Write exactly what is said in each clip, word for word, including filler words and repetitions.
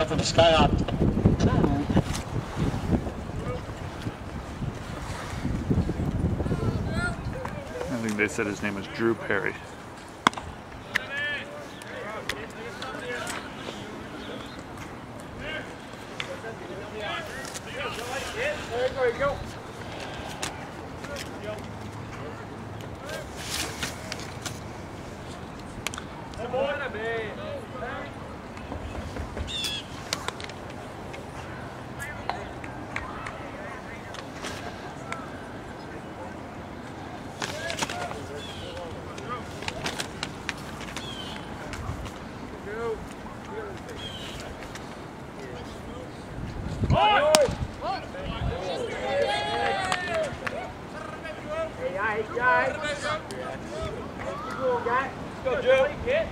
out from Skyop. I think they said his name was Drew Perry. There you go. Go, Joe.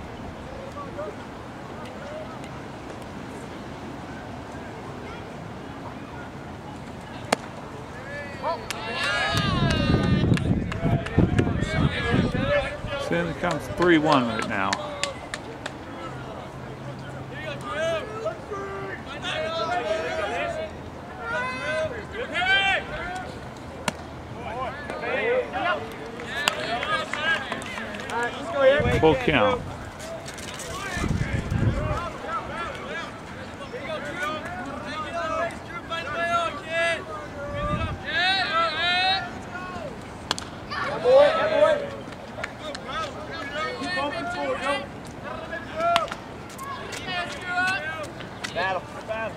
So it counts three one right now. Full count. Battle, battle.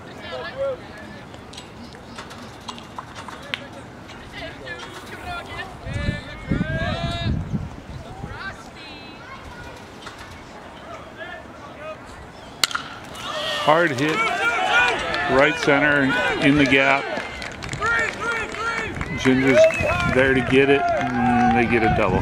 Hard hit, right center, in the gap. Ginger's there to get it, and they get a double.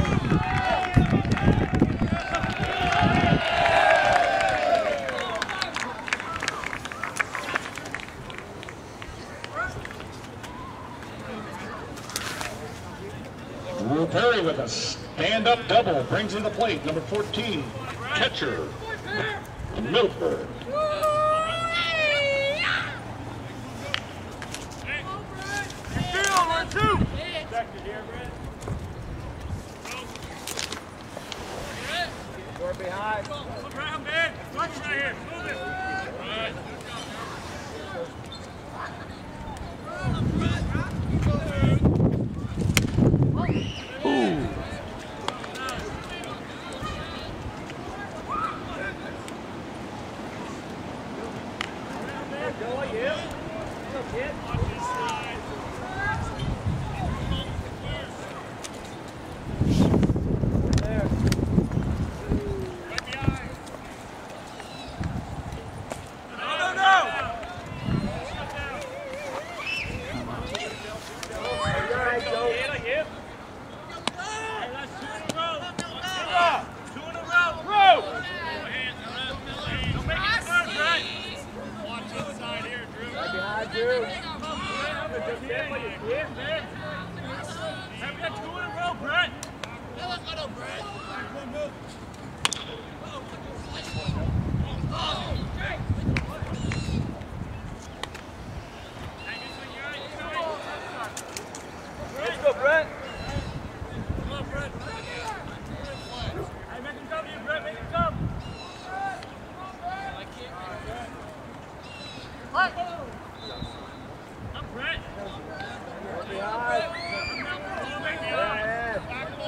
Drew Perry with a stand-up double brings in the plate. Number fourteen, catcher, Milford. Behind. Around, man. Watch right here. Move it. Right. Ooh. Go like him. Go, kid. Watch this slide. There. Right behind. No, no, no. All right, go. Yeah, like him. Hey, that's two in a row. Two in a row. Row. Don't make it first, right? Watch inside here, Drew. Right behind you. Yeah, like a kid, man. Have we got two in a row, Brett? Let's go, Brett. Come on, Brett. Hey, make him come to you, Brett. Make him come. What? Up, Brett. Right behind. Yeah.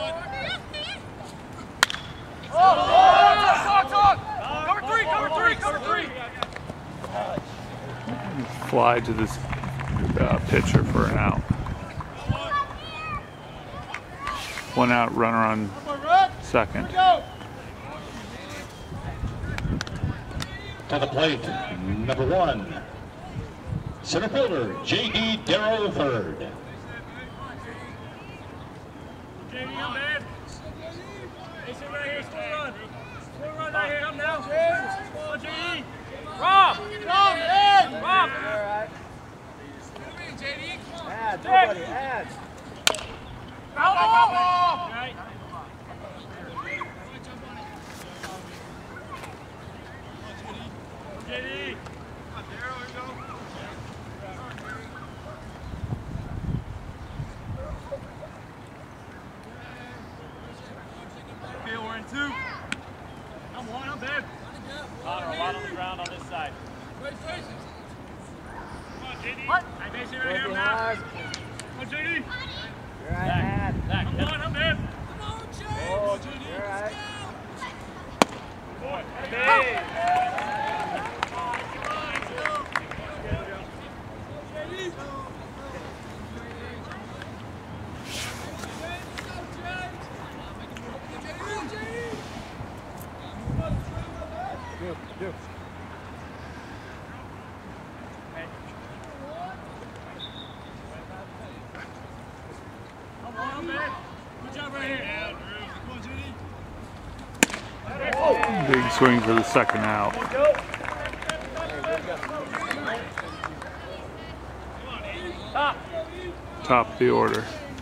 Oh, oh, talk, talk, talk. Cover three, cover three, cover three. Fly to this uh, pitcher for an out. One out, runner on second. To the plate, number one, center fielder, J D Darrow third. J D, I'm bad. Hey, sit right here. Still run. Still run right here. Come now. Come on, J D. Rob. Rob, in. Rob. All right. J D, come on. Ads, everybody, ads. Out, out, out. Right. J D. two. I'm one, I'm bad. Connor, a lot on the ground on this side. Come on, J D. What? I base it right here now. Come on, J D. You're right. Zach, I'm one, I'm bad. Oh, J D. you're right. Boy, Hey. Good, good. I'm one, I'm bad. Good job right here. Come on, J D. Big swing for the second out. Top. Top of the order.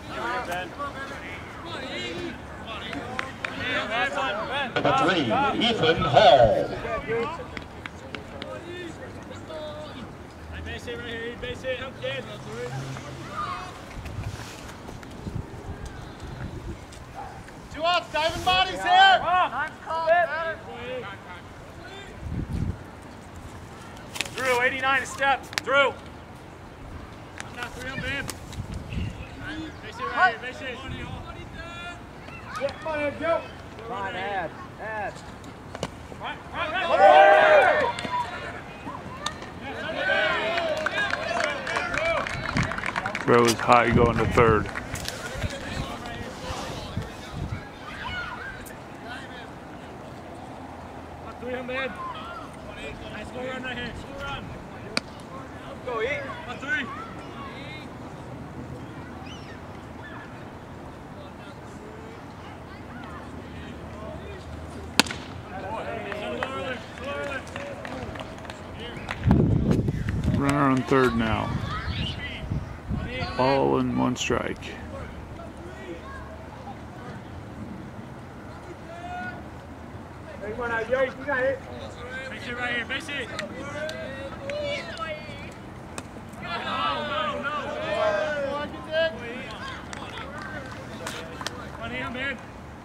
Number three, Ethan Hall. I base it right here. Base it. I'm dead. Two outs, diving bodies here. Drew, eighty-nine a step. Drew. I'm not three, I'm bad. Base it right here. Base it. Come on, Ed, go. Come on, add. Add. Right, right, right. Throw is high going to third. I'm three, I'm bad. Nice score run right here. Score run. Go, eat. I'm three. Runner on third now. Ball and one strike. Come on, Ed, you got it. Base it right here. Base it. No, no, no. Come on, here, I'm bad.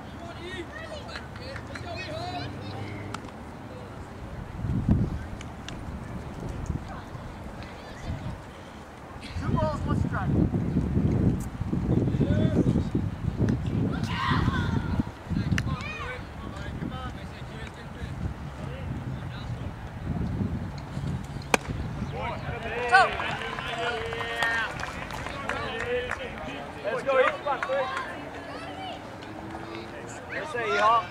Two balls, one strike. Let's go, eat. Come on, three. Let's say, y'all.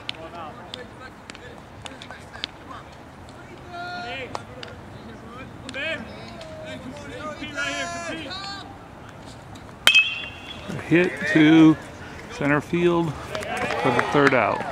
Hey. I'm bad. Compete right here. Compete. A hit to center field for the third out.